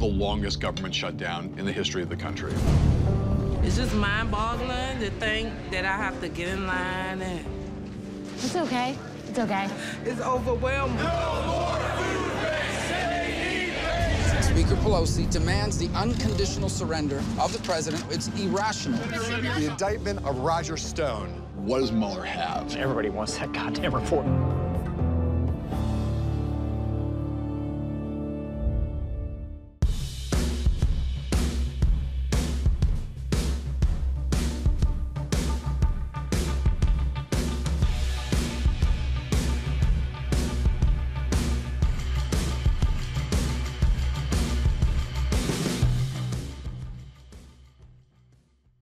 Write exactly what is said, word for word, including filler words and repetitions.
the longest government shutdown in the history of the country. It's just mind-boggling to think that I have to get in line and... It's okay. It's okay. It's overwhelming. No more food banks! They need banks! Speaker Pelosi demands the unconditional surrender of the president. It's irrational. The indictment of Roger Stone. What does Mueller have? Everybody wants that goddamn report.